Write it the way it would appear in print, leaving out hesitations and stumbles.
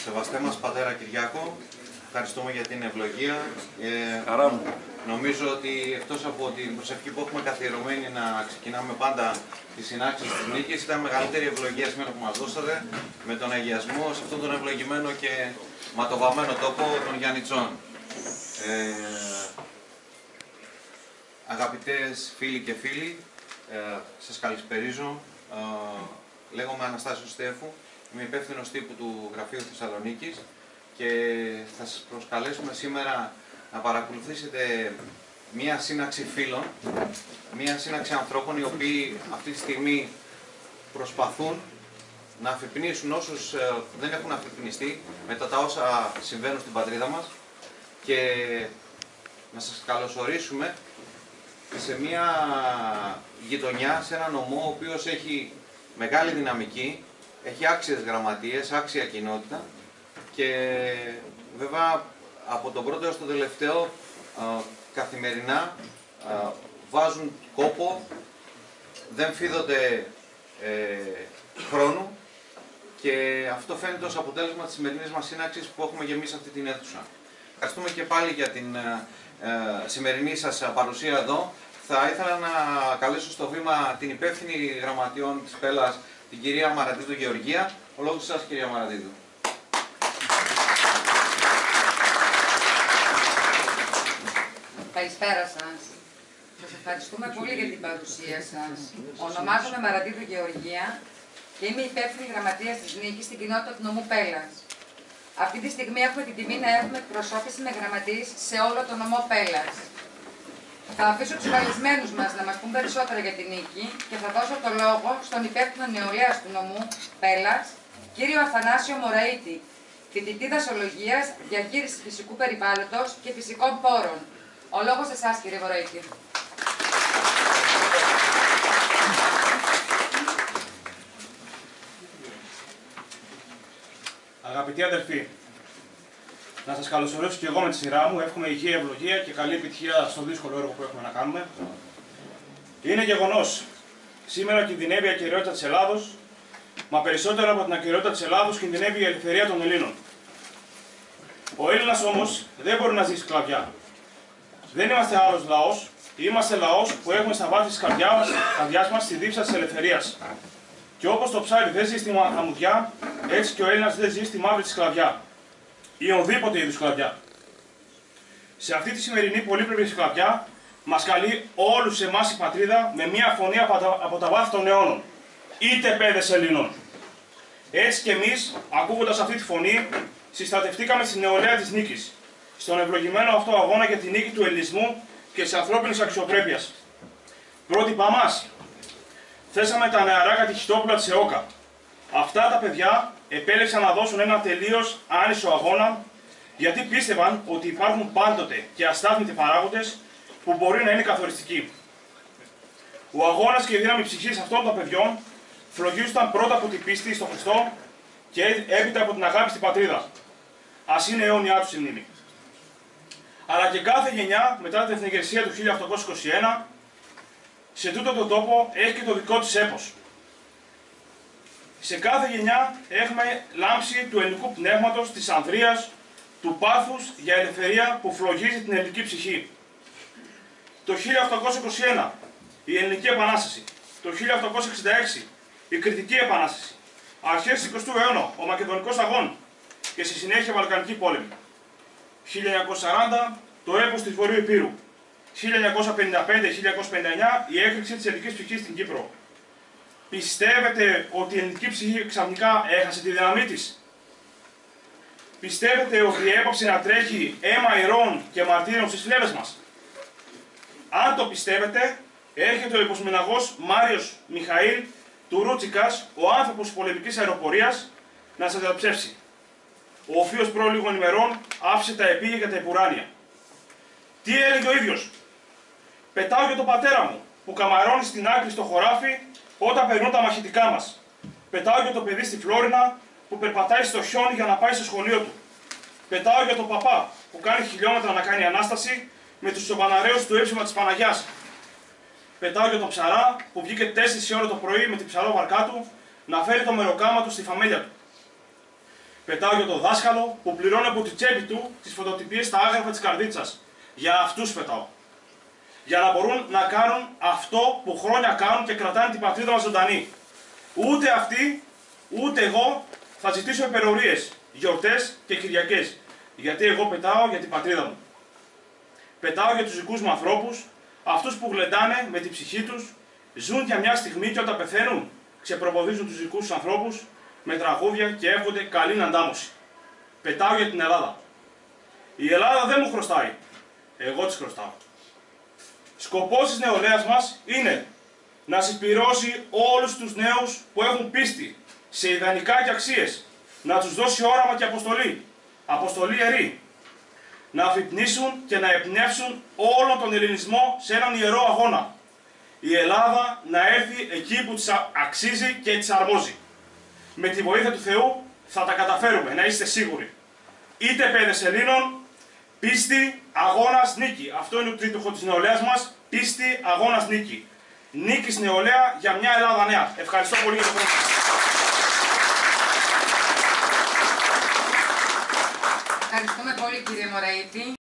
Σεβαστέ μας Πατέρα Κυριάκο, ευχαριστούμε για την ευλογία. Χαρά μου. Νομίζω ότι εκτός από την προσευχή που έχουμε καθιερωμένη να ξεκινάμε πάντα τις συνάξεις της νίκης, ήταν μεγαλύτερη ευλογία σήμερα που μας δώσατε με τον αγιασμό σε αυτόν τον ευλογημένο και ματοβαμμένο τόπο των Γιαννιτσών. Αγαπητές φίλοι και φίλοι, σας καλησπερίζω. Λέγομαι Αναστάσιος Στέφου, είμαι υπεύθυνος τύπου του Γραφείου Θεσσαλονίκης και θα σας προσκαλέσουμε σήμερα να παρακολουθήσετε μία σύναξη φίλων, μία σύναξη ανθρώπων οι οποίοι αυτή τη στιγμή προσπαθούν να αφυπνίσουν όσους δεν έχουν αφυπνιστεί μετά τα όσα συμβαίνουν στην πατρίδα μας και να σας καλωσορίσουμε σε μία γειτονιά, σε ένα νομό ο οποίος έχει μεγάλη δυναμική, έχει άξιες γραμματείες, άξια κοινότητα και βέβαια από τον πρώτο έως τον τελευταίο καθημερινά βάζουν κόπο, δεν φίδονται χρόνου και αυτό φαίνεται ως αποτέλεσμα της σημερινής μας σύναξης που έχουμε γεμίσει αυτή την αίθουσα. Ευχαριστούμε και πάλι για την σημερινή σας παρουσία εδώ. Θα ήθελα να καλέσω στο βήμα την υπεύθυνη γραμματιών της Πέλλας, την κυρία Μαραντίδου Γεωργία. Ο λόγος σας, κυρία Μαραντίδου. Καλησπέρα σας. Σας ευχαριστούμε πολύ για την παρουσία σας. Ονομάζομαι Μαραντίδου Γεωργία και είμαι υπεύθυνη γραμματείας της νίκης στην κοινότητα του νομού Πέλλας. Αυτή τη στιγμή έχουμε την τιμή να έχουμε εκπροσώπηση με γραμματείς σε όλο το νομό Πέλλας. Θα αφήσω τους καλεσμένους μας να μας πούν περισσότερα για την νίκη και θα δώσω το λόγο στον υπεύθυνο νεολαίας του νομού Πέλλας, κύριο Αθανάσιο Μωραΐτη, φοιτητή δασολογίας, διαχείριση φυσικού περιβάλλοντος και φυσικών πόρων. Ο λόγος σε εσάς, κύριε Μωραΐτη. Αγαπητοί αδελφοί, να σας καλωσορίσω και εγώ με τη σειρά μου. Εύχομαι υγεία, ευλογία και καλή επιτυχία στο δύσκολο έργο που έχουμε να κάνουμε. Είναι γεγονός. Σήμερα κινδυνεύει η ακεραιότητα της Ελλάδος, μα περισσότερο από την ακεραιότητα της Ελλάδος κινδυνεύει η ελευθερία των Ελλήνων. Ο Έλληνας όμως δεν μπορεί να ζήσει σκλαβιά. Δεν είμαστε άλλος λαός, είμαστε λαός που έχουμε στα βάθη της καρδιάς μας τη δίψα της ελευθερίας. Και όπως το ψάρι δεν ζει στη αμμουδιά, έτσι και ο Έλληνας δεν ζει στη μαύρη της σκλαβιά. Ή οδήποτε είδους σκλαβιά. Σε αυτή τη σημερινή πολύπλευρη σκλαβιά μας καλεί όλους εμάς η πατρίδα με μία φωνή από τα βάθη των αιώνων. Είτε παιδες Ελλήνων. Έτσι και εμείς, ακούγοντας αυτή τη φωνή, συστατευτήκαμε στην νεολαία της νίκης, στον ευλογημένο αυτό αγώνα για τη νίκη του ελληνισμού και της ανθρώπινης αξιοπρέπειας. Πρότυπά μας. Θέσαμε τα νεαρά κατηχητόπουλα της ΕΟΚΑ. Αυτά τα παιδιά επέλεξαν να δώσουν ένα τελείως άνισο αγώνα, γιατί πίστευαν ότι υπάρχουν πάντοτε και αστάθμητοι παράγοντες που μπορεί να είναι καθοριστικοί. Ο αγώνας και η δύναμη ψυχής αυτών των παιδιών φλογίζονταν πρώτα από την πίστη στον Χριστό και έπειτα από την αγάπη στην πατρίδα. Ας είναι αιώνιά τους η μνήμη. Αλλά και κάθε γενιά μετά την εθνικαιρεσία του 1821, σε τούτο τον τόπο έχει και το δικό της έπος. Σε κάθε γενιά έχουμε λάμψη του ελληνικού πνεύματος, της ανδρείας, του πάθους για ελευθερία που φλογίζει την ελληνική ψυχή. Το 1821 η Ελληνική Επανάσταση, το 1866 η Κρητική Επανάσταση, αρχές του 20ου αιώνα ο Μακεδονικός Αγών και στη συνέχεια Βαλκανική πόλεμη. 1940 το έπος της Βορείου Ηπείρου. 1955-1959 η έκρηξη της ελληνικής ψυχής στην Κύπρο. Πιστεύετε ότι η ελληνική ψυχή ξαφνικά έχασε τη δύναμή της? Πιστεύετε ότι έπαψε να τρέχει αίμα ηρώων και μαρτύρων στις φλέβες μας? Αν το πιστεύετε, έρχεται ο υποσμηναγός Μάριος Μιχαήλ του Ρούτσικας, ο άνθρωπος της πολεμικής αεροπορίας, να σας διαψεύσει. Ο οποίος προ λίγων ημερών άφησε τα επίγεια για τα επουράνια. Τι έλεγε ο ίδιος? Πετάω για τον πατέρα μου, που καμαρώνει στην άκρη στο χωράφι όταν περνούν τα μαχητικά μας. Πετάω για το παιδί στη Φλόρινα που περπατάει στο χιόνι για να πάει στο σχολείο του. Πετάω για τον παπά που κάνει χιλιόμετρα να κάνει ανάσταση με τους σοβαναραίους του ύψημα της Παναγιάς. Πετάω για τον ψαρά που βγήκε 4 η ώρα το πρωί με την ψαρόβαρκά του να φέρει το μεροκάμα του στη φαμέλια του. Πετάω για τον δάσκαλο που πληρώνει από τη τσέπη του τις φωτοτυπίες στα άγραφα της καρδίτσας. Για αυτούς πετάω. Για να μπορούν να κάνουν αυτό που χρόνια κάνουν και κρατάνε την πατρίδα μας ζωντανή. Ούτε αυτοί, ούτε εγώ θα ζητήσω υπερορίες, γιορτές και Κυριακές. Γιατί εγώ πετάω για την πατρίδα μου. Πετάω για τους δικούς μου ανθρώπους, αυτούς που γλεντάνε με την ψυχή τους, ζουν για μια στιγμή και όταν πεθαίνουν, ξεπροποδίζουν τους δικούς τους ανθρώπους με τραγούδια και εύχονται καλή αντάμωση. Πετάω για την Ελλάδα. Η Ελλάδα δεν μου χρωστάει. Εγώ της χρωστάω. Σκοπός της νεολαίας μας είναι να συσπυρώσει όλους τους νέους που έχουν πίστη σε ιδανικά και αξίες, να τους δώσει όραμα και αποστολή, αποστολή ιερή, να αφυπνίσουν και να εμπνεύσουν όλον τον ελληνισμό σε έναν ιερό αγώνα. Η Ελλάδα να έρθει εκεί που της αξίζει και της αρμόζει. Με τη βοήθεια του Θεού θα τα καταφέρουμε, να είστε σίγουροι. Είτε παιδες Ελλήνων, πίστη, αγώνας, νίκη. Αυτό είναι το τρίτοχο της νεολαίας μας, πίστη, αγώνας, νίκη. Νίκης νεολαία για μια Ελλάδα νέα. Ευχαριστώ πολύ για το χρόνο. Ευχαριστούμε πολύ κύριε Μωραήτη.